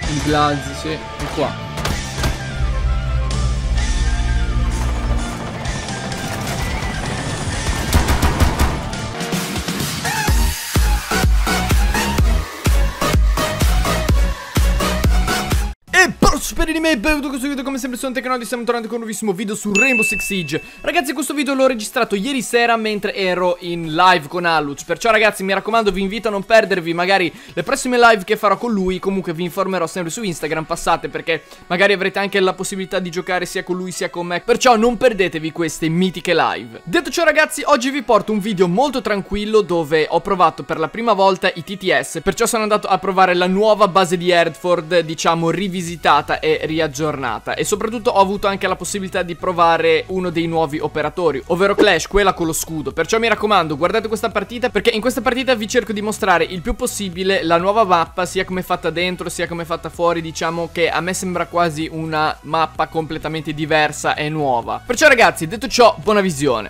Il Blazzi, sì, è qua. Super di me, benvenuto in questo video, come sempre sono Tecnodi, stiamo tornando con un nuovissimo video su Rainbow Six Siege. Ragazzi, questo video l'ho registrato ieri sera mentre ero in live con Alluc. Perciò ragazzi, mi raccomando, vi invito a non perdervi magari le prossime live che farò con lui. Comunque vi informerò sempre su Instagram, passate, perché magari avrete anche la possibilità di giocare sia con lui sia con me. Perciò non perdetevi queste mitiche live. Detto ciò ragazzi, oggi vi porto un video molto tranquillo dove ho provato per la prima volta i TTS. Perciò sono andato a provare la nuova base di Hertford, diciamo rivisitata e riaggiornata, e soprattutto ho avuto anche la possibilità di provare uno dei nuovi operatori, ovvero Clash, quella con lo scudo. Perciò mi raccomando, guardate questa partita, perché in questa partita vi cerco di mostrare il più possibile la nuova mappa, sia come è fatta dentro sia come è fatta fuori. Diciamo che a me sembra quasi una mappa completamente diversa e nuova. Perciò ragazzi, detto ciò, buona visione.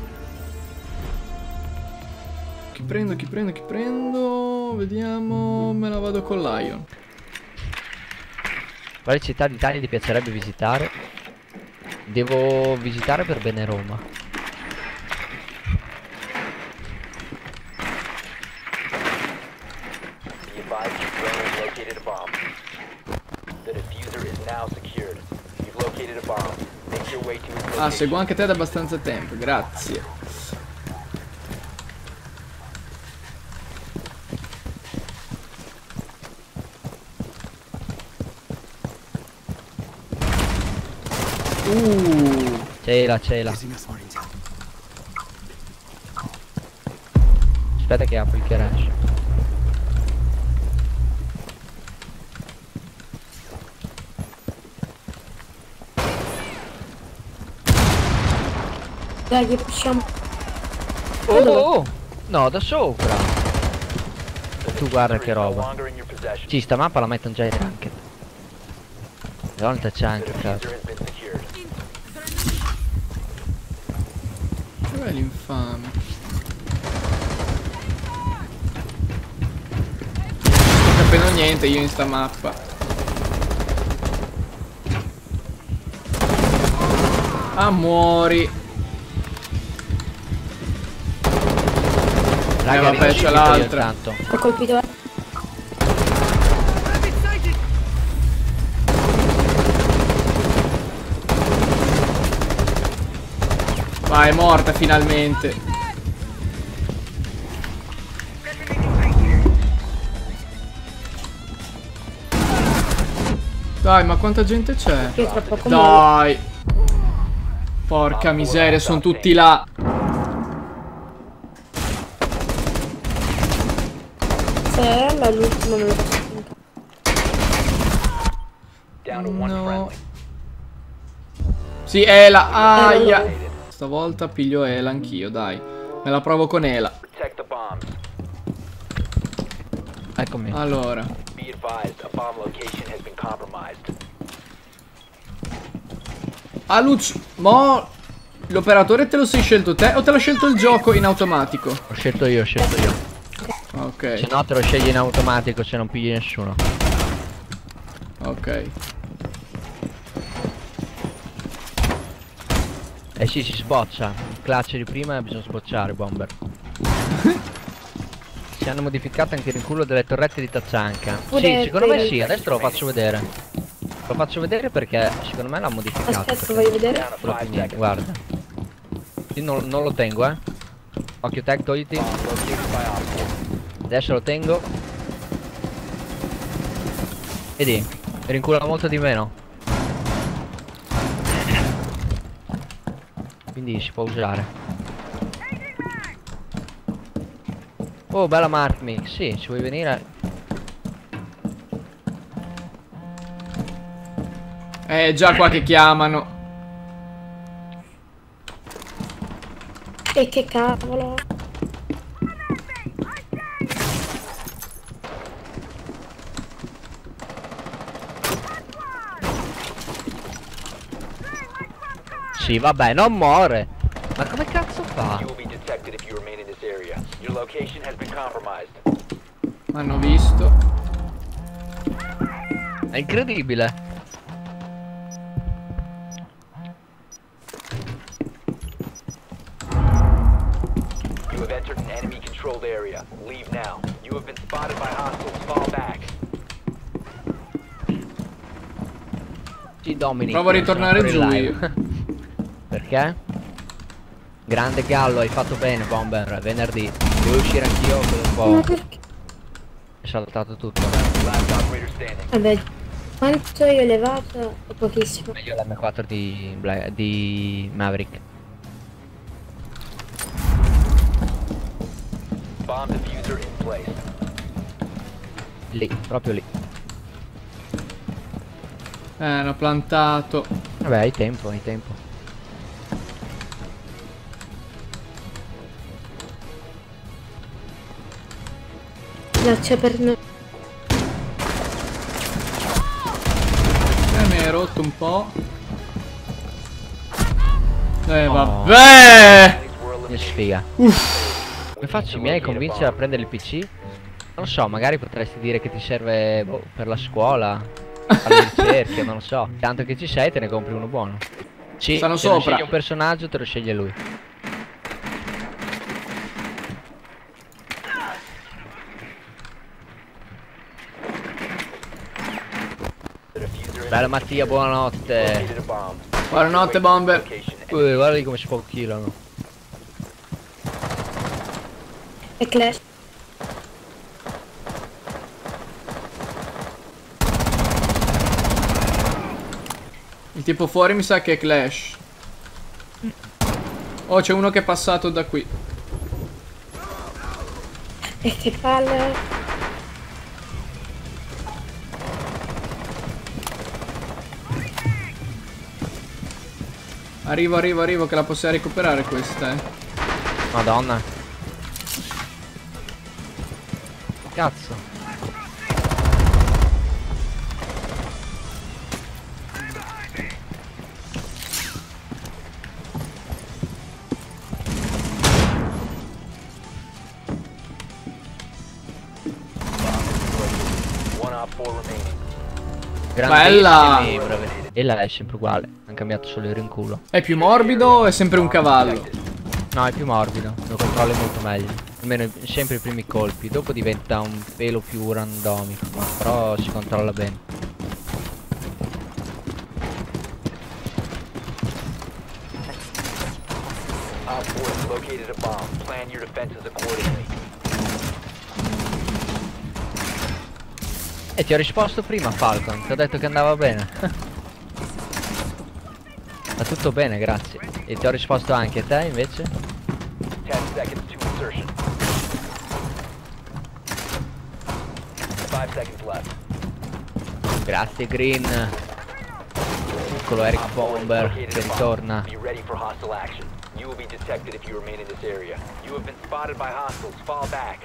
Chi prendo, chi prendo, chi prendo? Vediamo, me la vado con Lion. Quale città d'Italia ti piacerebbe visitare? Devo visitare per bene Roma. Ah, seguo anche te da abbastanza tempo, grazie. Cela. Aspetta che apro il garage. Dai, che possiamo. Oh! No, da sopra. Tu guarda che roba. Sì, sta mappa la mettono già in ranked. Una volta c'è anche, cazzo. Dov'è l'infame? Non sto capendo niente io in sta mappa. Ah, muori. Raga, vabbè, c'è l'altra. Ho colpito. Vai, è morta finalmente. Dai, ma quanta gente c'è? Dai. Porca miseria, sono tutti là. Se è l'ultimo me lo posso finire. No. Sì, Ela. Aia. Stavolta piglio Ela anch'io, dai. Me la provo con Ela. Eccomi. Allora. Lucio, mo l'operatore te lo sei scelto te o te l'ha scelto il gioco in automatico? Ho scelto io. Ok. Se no te lo scegli in automatico se non pigli nessuno. Ok. Eh sì, si sboccia. Il clutch di prima bisogna sbocciare, bomber. Si hanno modificato anche il rinculo delle torrette di Taccianca. Sì, secondo me sì, adesso lo faccio vedere. Lo faccio vedere perché secondo me l'ha modificato. Aspetta, voglio vedere. Niente, guarda. Io non lo tengo, eh. Occhio tag, togliti. Adesso lo tengo. Vedi, rincula molto di meno. Quindi si può usare. Oh, bella Mark Mix. Sì, ci vuoi venire? Già qua che chiamano. E che cavolo. Sì, vabbè, non muore. Ma come cazzo fa? M'hanno visto. È incredibile. You have entered an enemy controlled area. Leave now. You have been spotted by hostiles. Fall back. Sì, Dominic. Provo a ritornare sono giù ancora in io. live. Perché? Grande Gallo, hai fatto bene, Bomber. Venerdì. Devo uscire anch'io per un Ma po'. perché? È saltato tutto. Last operator standing. Vabbè, quanto io ho levato è pochissimo. Meglio l'M4 di Maverick. Bomb diffuser in place. Lì, proprio lì. L'ho plantato. Vabbè, hai tempo, hai tempo. No, c'è per noi. Mi hai rotto un po'. No. Vabbè. Che sfiga. Come faccio i miei a convincere a prendere il PC? Non lo so, magari potresti dire che ti serve boh, per la scuola, alle ricerche, non lo so. Tanto che ci sei, te ne compri uno buono. Sì, Stanno se non sopra. scegli un personaggio, te lo sceglie lui. Bello Mattia, buonanotte. Located a bomb. Buonanotte, Bomber. Location. Guarda come si può killano. È Clash. Il tipo fuori mi sa che è Clash. Oh, c'è uno che è passato da qui. E che palle. Arrivo che la possiamo recuperare questa, Madonna. Cazzo. One op 4 remaining. Bella! Grandissimi, bravi. E la è sempre uguale. Hanno cambiato solo il rinculo. È più morbido o è sempre un cavallo? No, è più morbido. Lo controlli molto meglio. Almeno sempre i primi colpi. Dopo diventa un pelo più randomico. Però si controlla bene. Op 4 has located a bomb. Plan your defenses accordingly. E ti ho risposto prima, Falcon. Ti ho detto che andava bene. Va tutto bene, grazie. E ti ho risposto anche a te, invece. 10 seconds to insertion. 5 seconds left. Grazie, Green. Piccolo Eric Bomber che ritorna. Be ready for hostile action. You will be detected if you remain in this area. You have been spotted by hostiles. Fall back.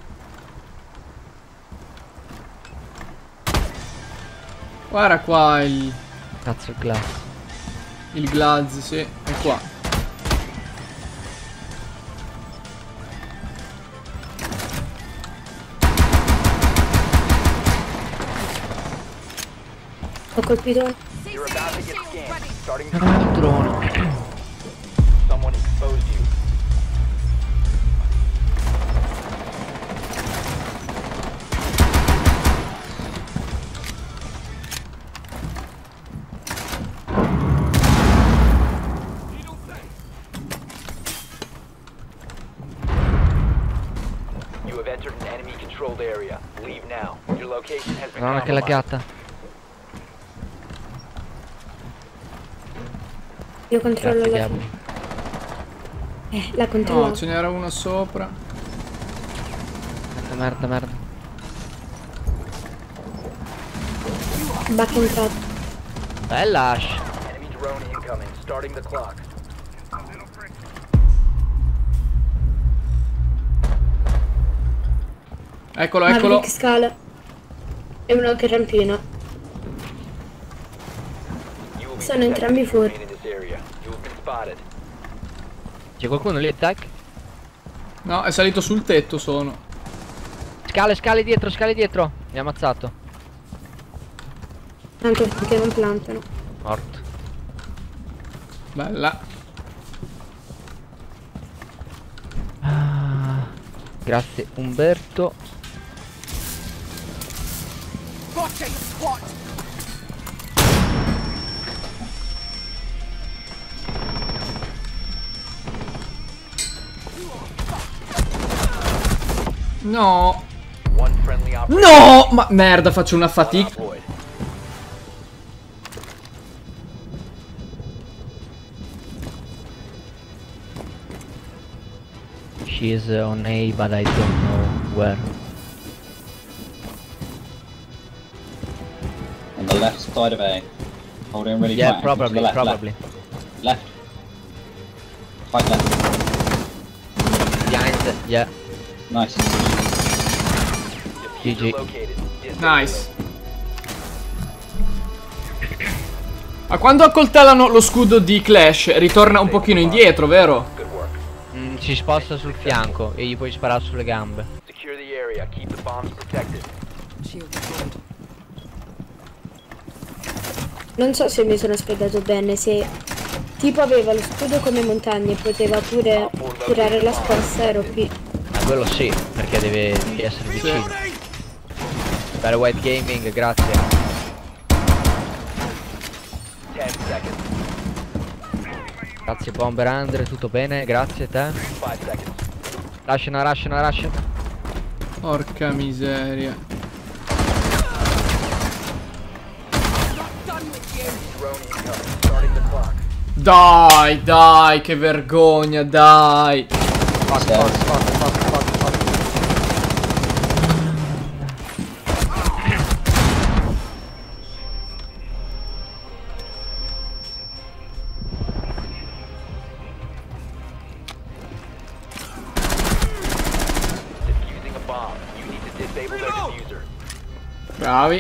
Guarda qua il Cazzo, il glass. Glaz, sì, è qua. Ho colpito uno. You're about to get scanned. Starting to Il drone. someone exposed you. You have entered an enemy controlled area. Leave now. Your location has been Madonna che compromised. laggata. Io controllo Grazie, la... Gabby. La controllo. No, ce n'era uno sopra. Merda, merda. Back entrato. Bella Ash. Enemy drone incoming. Starting the clock. Eccolo, eccolo. Maverick scala. E uno che rampina. You will be Sono detected entrambi if you fuori. remain in this area. You have been spotted. C'è qualcuno lì, attack? No, è salito sul tetto, sono. Scale, scale dietro, scale dietro. Mi ha ammazzato. Anche perché non plantano. Morto. Bella. Grazie Umberto. No. One friendly operator No! Ma merda, faccio una fatica. deployed. She is on A, but I don't know where. On the left side of A. Holding really Yeah, tight. To probably, the left, probably. Left. Quite left. Behind, yeah. Nice. GG. Located. Nice. Ma quando accoltellano lo scudo di Clash ritorna un pochino indietro, vero? Good work. Si sposta sul fianco e gli puoi sparare sulle gambe. Secure the area. Keep the bombs protected. Non so se mi sono spiegato bene, se tipo aveva lo scudo come montagne e poteva pure tirare la scossa, ero qui. Ma quello sì, perché devi essere vicino. Per White Gaming, grazie. 10 seconds. Grazie Bomber Andre, tutto bene? Grazie a te. 5 seconds. Lascia. Porca miseria. Drone incoming. Starting the clock. Dai, che vergogna, dai. Defusing a bomb. You need to disable their diffuser. Bravi.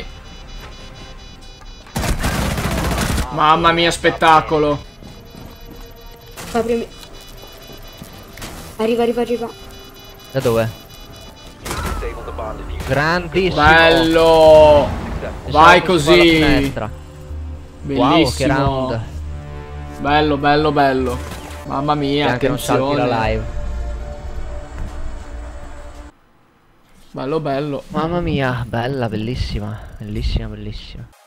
Mamma mia, spettacolo. Aprimi. Arriva. Da dove? Disable the bomb diffuser. Grandissimo. Bello. Successful. Vai Esatto, sulla così. finestra. Wow, che Bellissimo. round. Bello. Mamma mia, E anche non salti attenzione. la live. Bello. Mamma mia, bella, bellissima. Bellissima.